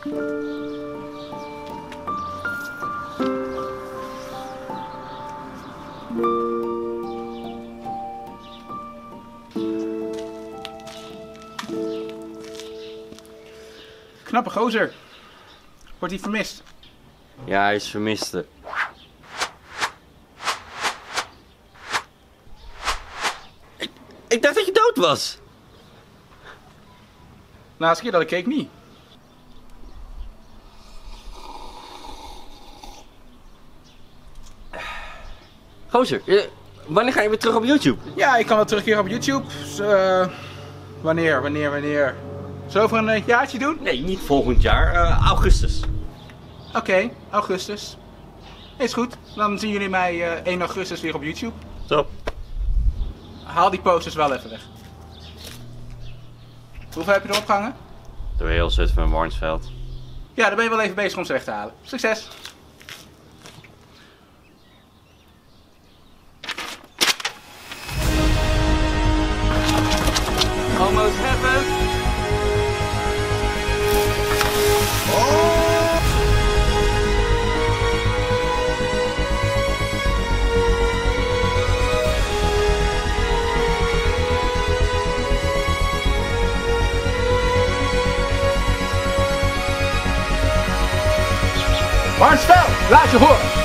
Knappe gozer. Wordt hij vermist? Ja, hij is vermiste. Ik dacht dat je dood was. Laatste keer dat ik keek niet. Gozer, wanneer ga je weer terug op YouTube? Ja, ik kan wel terugkeren op YouTube. Dus, wanneer? Zullen we over een jaartje doen? Nee, niet volgend jaar. Augustus. Oké, augustus. Is goed. Dan zien jullie mij 1 augustus weer op YouTube. Top. Haal die posters wel even weg. Hoeveel heb je erop gehangen? Door heel Zutphen en Warnsveld. Ja, daar ben je wel even bezig om ze weg te halen. Succes! Almost heaven. Warnsveld, laat je horen!